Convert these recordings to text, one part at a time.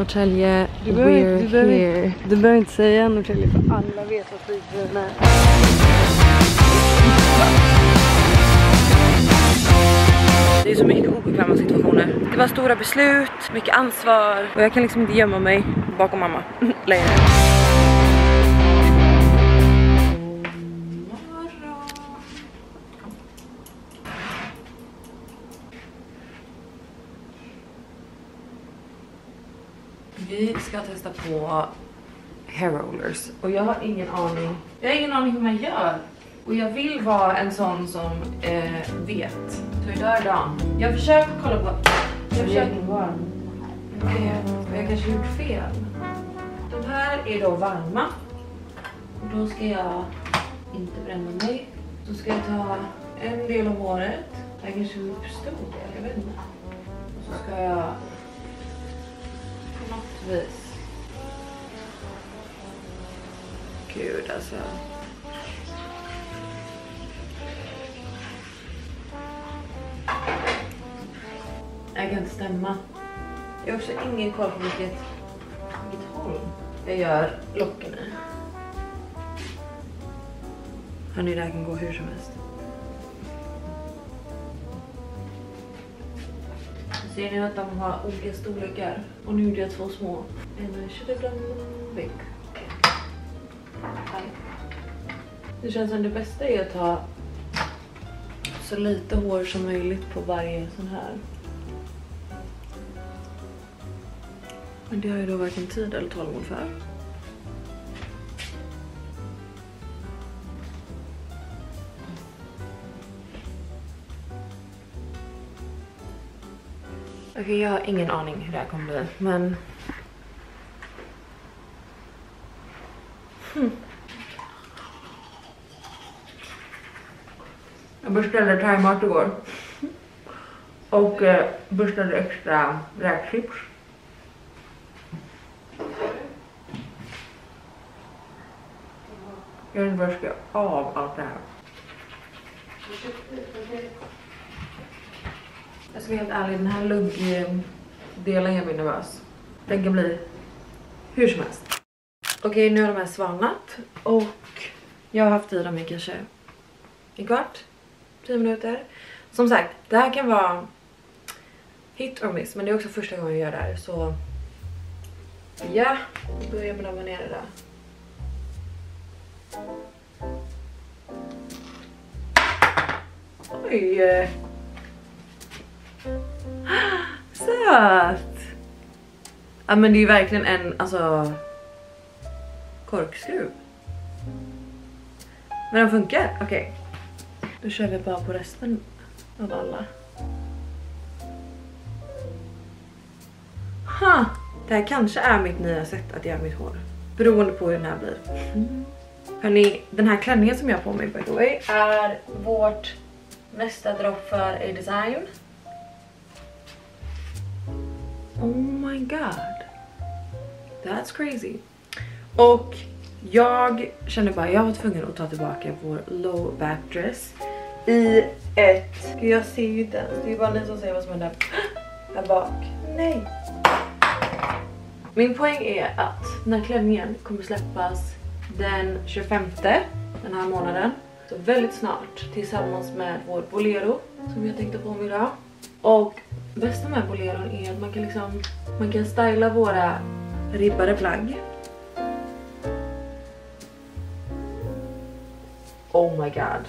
Norrtälje, Du behöver inte säga Norrtälje för alla vet vad Fridhemshallen är. Det är så mycket obekväma situationer. Det var stora beslut, mycket ansvar och jag kan liksom inte gömma mig bakom mamma längre. Vi ska testa på hair rollers och jag har ingen aning. Jag har ingen aning hur man gör. Och jag vill vara en sån som vet. Så idag är dagen. Jag försöker kolla på. Jag kanske gjort fel. De här är då varma. Och då ska jag inte bränna mig. Så ska jag ta en del av håret. Jag kanske uppstod det, jag vet inte. Och så ska jag på något vis. Gud alltså. Jag kan inte stämma. Jag har också ingen koll på vilket håll jag gör locken i. Hörni, det här kan gå hur som helst. Ser ni att de har olika storlekar? Och nu gjorde jag 2 små. En should have done big. Det känns som det bästa är att ta så lite hår som möjligt på varje sån här. Men det har ju då varken tid eller tålamod för. Okej, jag har ingen aning hur det här kommer bli, men... Jag beställde thaimat igår. Och beställde extra räkchips. Jag vet inte vad jag ska göra av allt det här. Jag ska vara helt ärlig, den här luggdelen gör mig nervös. Den kan bli hur som helst. Okej, nu har de här svalnat. Och jag har haft i dem i kanske en kvart, 10 minuter. Som sagt, det här kan vara hit or miss. Men det är också första gången jag gör det här. Så ja, då börjar jag med att marinera det. Oj. Söt. Ja, men det är ju verkligen en korkskruv. Men den funkar. Okej. Då kör vi bara på resten av alla. Det här kanske är mitt nya sätt att göra mitt hår. Beroende på hur den här blir. Hörrni, den här klänningen som jag har på mig by the way är vårt nästa dropp för A Design. Oh my god. That's crazy. Och jag kände bara jag var tvungen att ta tillbaka vår low back dress i ett... Gud, jag ser ju inte ens. Det är bara ni som ser vad som händer här bak. Nej. Min poäng är att den här klänningen kommer släppas den 25 den här månaden. Så väldigt snart tillsammans med vår bolero som jag tänkte på mig idag. Och bästa med boleron är att man kan styla våra ribbade plagg. Oh my god.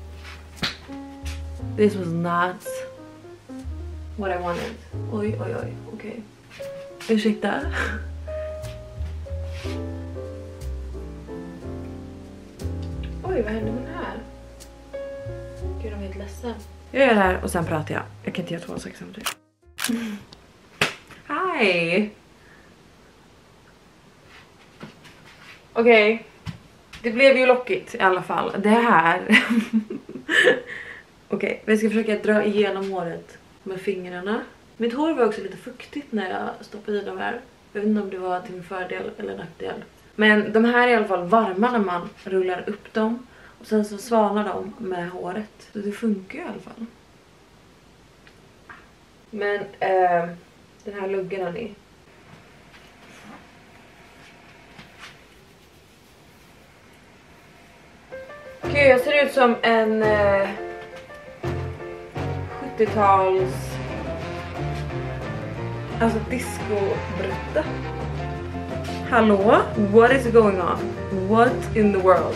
This was not what I wanted. Oj, oj, oj. Okej. Ursäkta. Oj, vad händer med den här? Gud, de är helt ledsen. Jag gör det här och sen pratar jag. Jag kan inte göra 2 saker samtidigt. Hej! Okej. Det blev ju lockigt i alla fall. Det här. Okej, vi ska försöka dra igenom håret med fingrarna. Mitt hår var också lite fuktigt när jag stoppade i de här. Jag vet inte om det var till min fördel eller nackdel. Men de här är i alla fall varma när man rullar upp dem. Och sen så svalnar de med håret. Så det funkar ju i alla fall. Men den här luggen är Gud, jag ser ut som en 70-tals alltså disco-brutta. Hallå? What is going on? What in the world?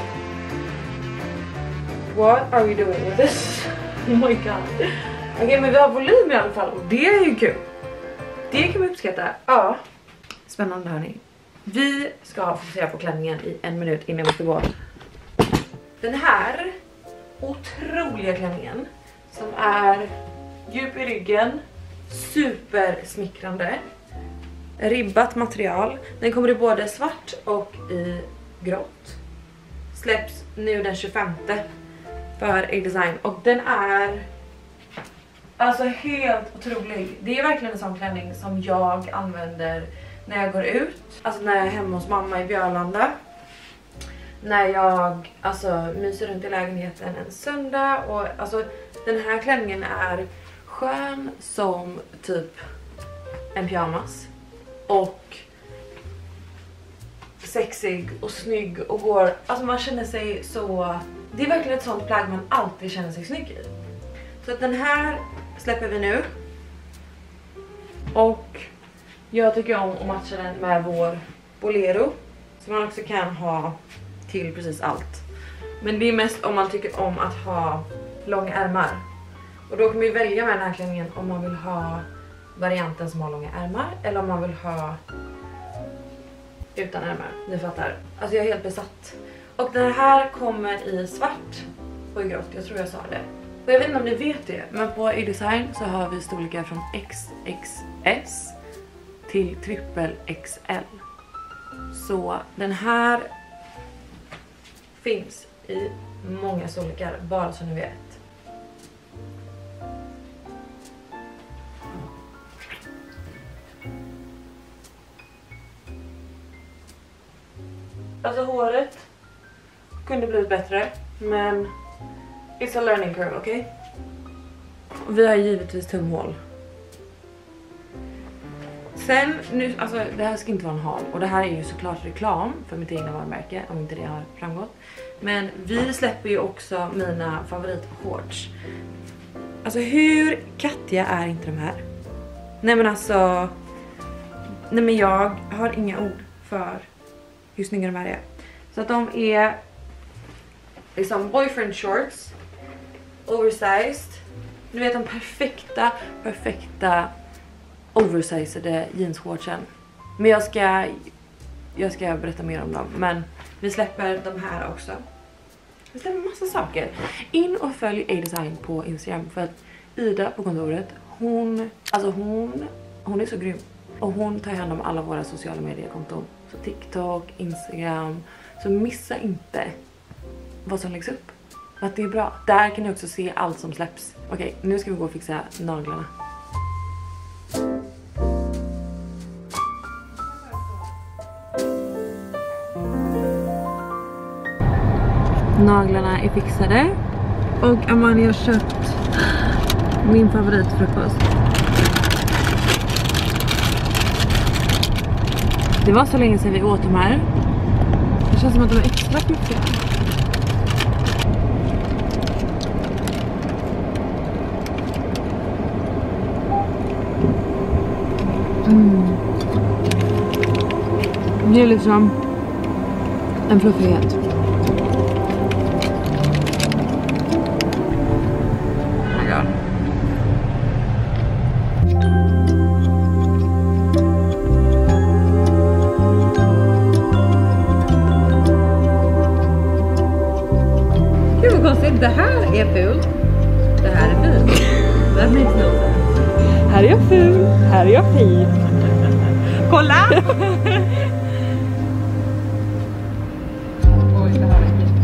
What are we doing with this? Oh my god. Okej, men vi har volym i alla fall och det är ju kul. Det kan man uppskatta. Ja. Spännande, hörni. Vi ska fokusera på klänningen i 1 minut innan vi ska gå. Den här otroliga klänningen som är djup i ryggen, super smickrande, ribbat material. Den kommer i både svart och i grått. Släpps nu den 25 för A-Design och den är alltså helt otrolig. Det är verkligen en sån klänning som jag använder när jag går ut, alltså när jag är hemma hos mamma i Björlanda. När jag alltså myser runt i lägenheten en söndag och alltså den här klänningen är skön som typ en pyjamas och sexig och snygg och går, alltså man känner sig så, det är verkligen ett sånt plagg man alltid känner sig snygg i. Så att den här släpper vi nu och jag tycker om att matcha den med vår bolero som man också kan ha till precis allt. Men det är mest om man tycker om att ha långa ärmar. Och då kan man ju välja med den här klänningen om man vill ha varianten som har långa ärmar eller om man vill ha utan ärmar. Ni fattar. Alltså jag är helt besatt. Och den här kommer i svart och i grått. Jag tror jag sa det. Och jag vet inte om ni vet det, men på A-Design så har vi storlekar från XXS till XXL. Så den här finns i många storlekar, bara så ni vet. Alltså håret kunde blivit bättre, men it's a learning curve, okej? Vi har givetvis tumhål. Sen, nu, alltså det här ska inte vara en hal. Och det här är ju såklart reklam för mitt egna varumärke, om inte det har framgått. Men vi släpper ju också mina favoritshorts. Alltså hur kattiga är inte de här? Nej men alltså, nej men jag har inga ord för hur snygga de här är. Så att de är liksom boyfriend shorts, oversized. Du vet de perfekta oversized jeansshortsen. Men jag ska berätta mer om dem. Men vi släpper de här också. Vi släpper massa saker. In och följ A-Design på Instagram. För att Ida på kontoret, hon är så grym. Och hon tar hand om alla våra sociala mediekonton. Så TikTok, Instagram. Så missa inte vad som läggs upp. Att det är bra. Där kan ni också se allt som släpps. Okej, nu ska vi gå och fixa naglarna. Naglarna är fixade. Och Amanda har köpt min favoritfrukost. Det var så länge sedan vi åt de här. Det känns som att de är extra piffiga. Det är liksom en fluffighet. Det här är fult. Det här är fint. That makes no sense. Här är jag ful. Här är jag fin. Kolla! Oj, det här är fint.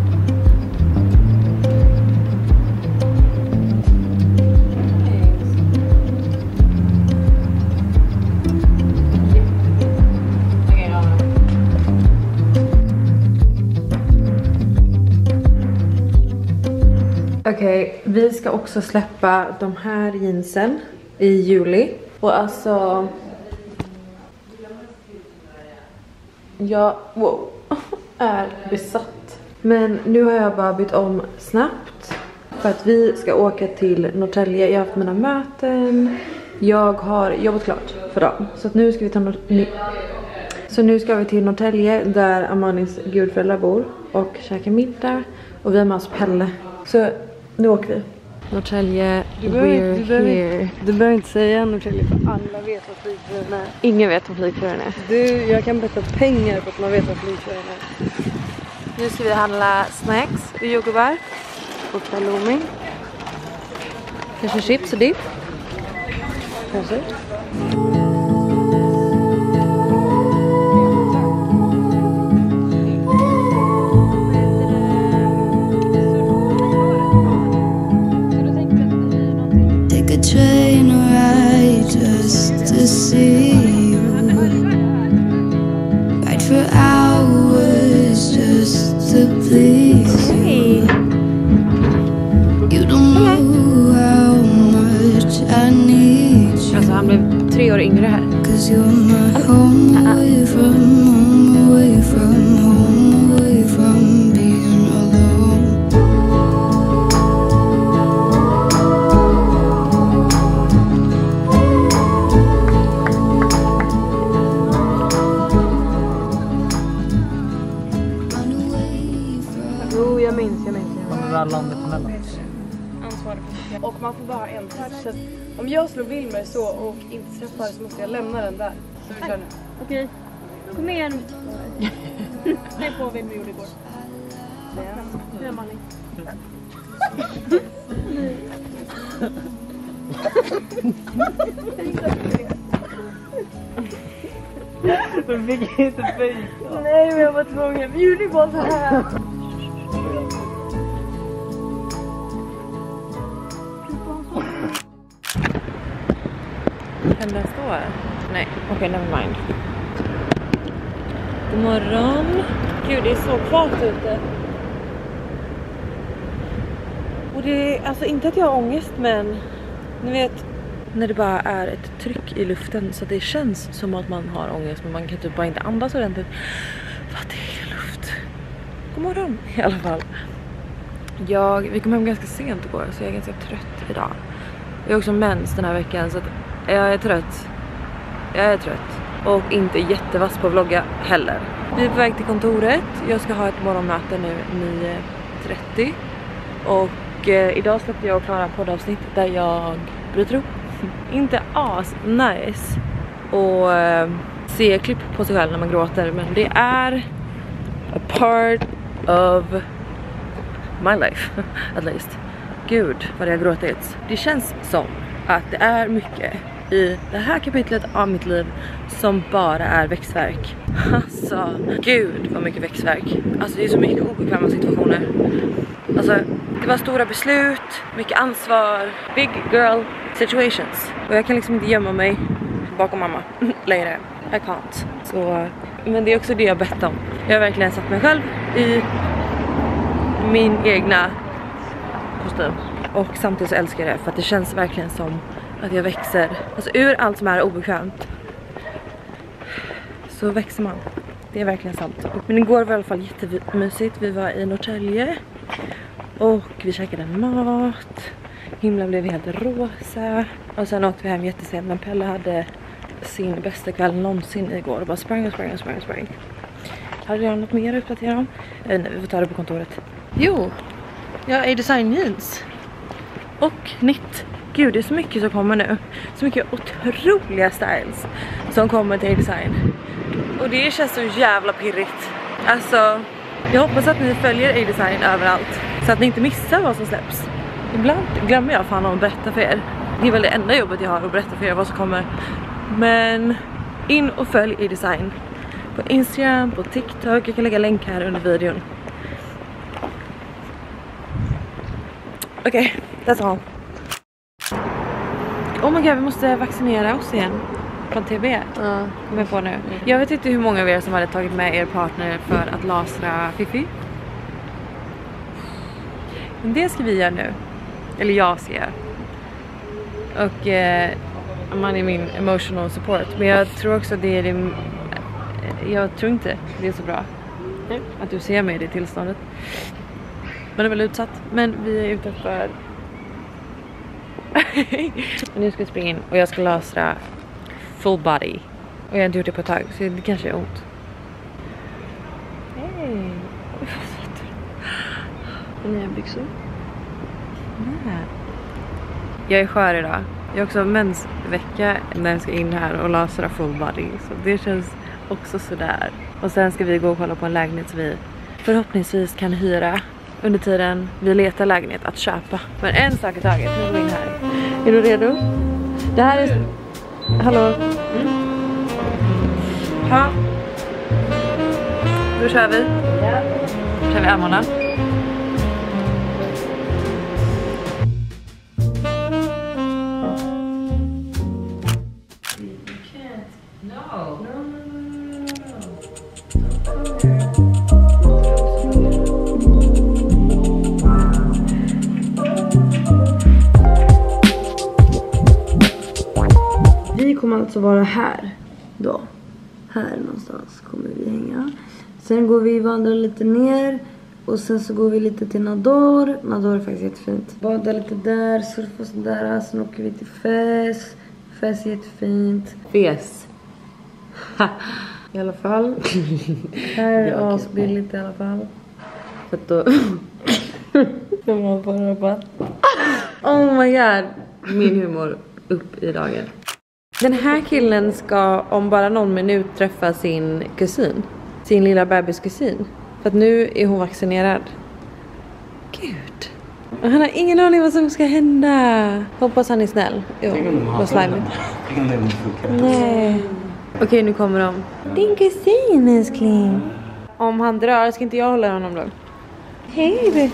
Okej, vi ska också släppa de här jeansen i juli. Och alltså... jag är besatt Men nu har jag bara bytt om snabbt. För att vi ska åka till Norrtälje. Jag har haft mina möten. Jag har jobbat klart för dagen. Så att nu ska vi till Norrtälje där Amanis gudföräldrar bor. Och käka middag. Och vi har med oss Pelle. Så nu åker vi. Norrtälje, du behöver inte säga Norrtälje för alla vet vad flygfyren är. Ingen vet vad flygfyren är. Jag kan betta pengar på att man vet vad flygfyren är. Nu ska vi handla snacks och jordgubbar. Och halloumi. Kanske chips och dipp. Kanske. Take a train ride just to see you. Ride for hours just to please you. You don't know how much I need you. Alltså han blev 3 år yngre här. 'Cause you're my home away from home, away from home, away from being alone. Jo, jag minns. Landet emellan. Och man får bara ha en touch. Så att om jag slår Wilmer så och inte träffar så måste jag lämna den där. Så vi kör nu. Okej, kom igen. Det är på Wilmer gjorde igår. Det är Malin. Du fick inte byta. Nej, men jag var tvungen. Vi gjorde bara så här. Kan den stå här? Nej, okej, never mind. God morgon. Gud, det är så kvart ute. Och det är alltså inte att jag har ångest, men ni vet när det bara är ett tryck i luften så att det känns som att man har ångest, men man kan typ bara inte andas ordentligt. För att det är luft. God morgon i alla fall. Vi kom hem ganska sent igår så jag är ganska trött idag. Jag har också mens den här veckan så att jag är trött. Och inte jättevass på att vlogga heller. Vi är på väg till kontoret. Jag ska ha ett morgonmöte nu 9:30. Och idag släppte jag och Klara poddavsnitt där jag bryter upp. Inte nice och se klipp på sig själv när man gråter. Men det är a part of my life, at least. Gud, vad det har gråtit. Det känns som att det är mycket i det här kapitlet av mitt liv som bara är växtverk. Alltså, gud vad mycket växtverk. Alltså det är så mycket obekväma situationer. Alltså, det var stora beslut, mycket ansvar, big girl situations. Och jag kan liksom inte gömma mig bakom mamma längre. I can't. Så, men det är också det jag bett om. Jag har verkligen satt mig själv i min egna kostym. Och samtidigt så älskar jag det för att det känns verkligen som att jag växer. Alltså ur allt som är obekvämt så växer man. Det är verkligen sant. Men igår var i alla fall jättemysigt. Vi var i Norrtälje och vi käkade mat. Himlen blev helt rosa. Och sen åkte vi hem jättesent. Men Pelle hade sin bästa kväll någonsin igår. Och bara sprang. Hade jag något mer att uppdatera om? Nej, vi får ta det på kontoret. Jo, jag är design jeans. Och knit. Gud, det är så mycket som kommer nu. Så mycket otroliga styles som kommer till design. Och det känns så jävla pirrigt. Alltså, jag hoppas att ni följer A-design överallt. Så att ni inte missar vad som släpps. Ibland glömmer jag fan om att berätta för er. Det är väl det enda jobbet jag har att berätta för er vad som kommer. Men in och följ A-design. På Instagram, på TikTok. Jag kan lägga länk här under videon. Okej, that's all. Oh my god, vi måste vaccinera oss igen. Från TB. Ja. Kommer på nu. Jag vet inte hur många av er som hade tagit med er partner för att lasra Fifi. Men det ska vi göra nu. Eller jag ska göra. Och man är min emotional support. Men jag tror också att det är det. Jag tror inte det är så bra. att du ser mig i det tillståndet. Man är väl utsatt. Men vi är ute för... Nu ska jag springa in och jag ska lasra full body. Och jag har inte gjort det på ett tag så det kanske är ont. Hej! Oj, vad satt du? Nya byxor. Nej. Jag är skör idag. Jag har också mensvecka när jag ska in här och lasra full body. Så det känns också sådär. Och sen ska vi gå och kolla på en lägenhet som vi förhoppningsvis kan hyra under tiden vi letar lägenhet att köpa. Men en sak i taget. Nu går vi in här. Är du redo? Det här är... Hallå? Ja. Då kör vi. Ja. Kör vi armarna. Vi kommer alltså vara här då. Här någonstans kommer vi hänga. Sen går vi vandra lite ner. Och sen så går vi lite till Nador. Nador är faktiskt jättefint. Bada lite där, surfa sådär. Sen åker vi till Fes. Fes är jättefint. Fes. I alla fall. Här är asbilligt i alla fall. För att då... Kommer man få rabatt. Oh my god. Min humor upp i dagen. Den här killen ska om bara någon minut träffa sin kusin. Sin lilla bebiskusin. För att nu är hon vaccinerad. Gud. Han har ingen aning vad som ska hända. Hoppas han är snäll. Jo, vad slimigt. Nej. Okej, nu kommer de. Din kusin, älskling. Om han drar ska inte jag hålla honom då. Hej.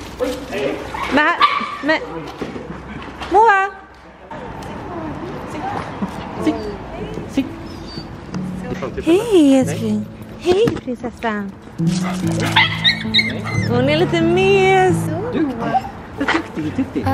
Men. Moa. Hej, älskling. Hej, prinsessan. Hon är lite mes. I'm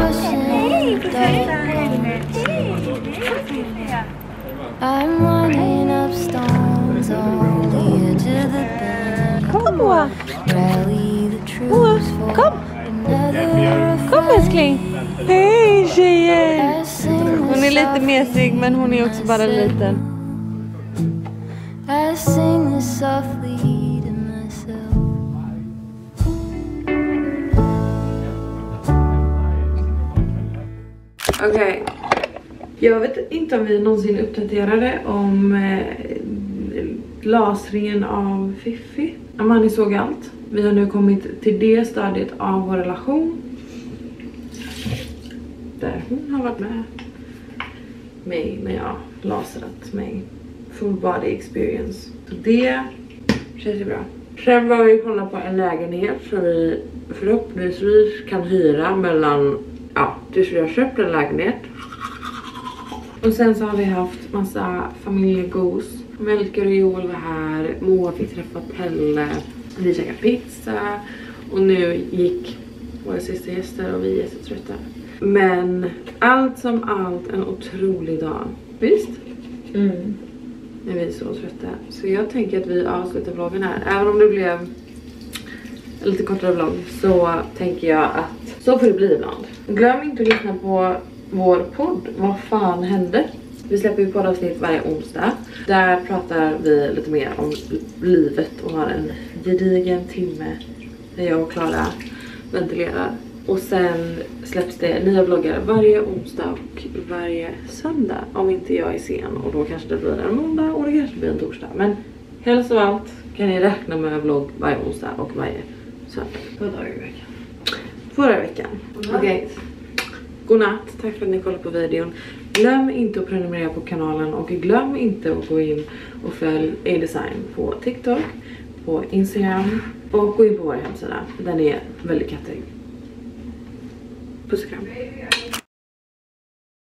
running up stones on the edge of the bend. Kom, Moa. Rally the troops for Kom. Kom, älskling. Hej, tjejer. Hon är lite mesig, men hon är också bara liten. I sing this softly to myself. Okej. Jag vet inte om vi någonsin uppdaterade om lasringen av Fifi. Amani såg allt. Vi har nu kommit till det stadiet av vår relation. Där hon har varit med mig när jag lasrat mig. Full body experience. Så det känns ju bra. Sen var vi kolla på en lägenhet som vi förhoppningsvis kan hyra mellan, ja, tills vi har köpt en lägenhet. Och sen så har vi haft massa familjegos. Melker och Joel var här. Moa fick träffa Pelle. Vi käkade pizza. Och nu gick våra sista gäster och vi är så trötta. Men allt som allt en otrolig dag. Visst? Mm. När vi är så trötta. Så jag tänker att vi avslutar vloggen här. Även om det blev en lite kortare vlogg så tänker jag att så får det bli ibland. Glöm inte att lyssna på vår podd. Vad fan hände? Vi släpper ju poddavsnitt varje onsdag. Där pratar vi lite mer om livet och har en gedigen timme där jag och Klara ventilerar. Och sen släpps det nya vloggar varje onsdag och varje söndag. Om inte jag är sen. Och då kanske det blir en måndag och det kanske blir en torsdag. Men helst av allt kan ni räkna med vlogg varje onsdag och varje söndag. Vad dagar i veckan? Förra veckan. Okej. Godnatt. Tack för att ni kollade på videon. Glöm inte att prenumerera på kanalen. Och glöm inte att gå in och följ A-Design på TikTok. På Instagram. Och gå in på vår hemsida. Den är väldigt kattig. Puss och kram.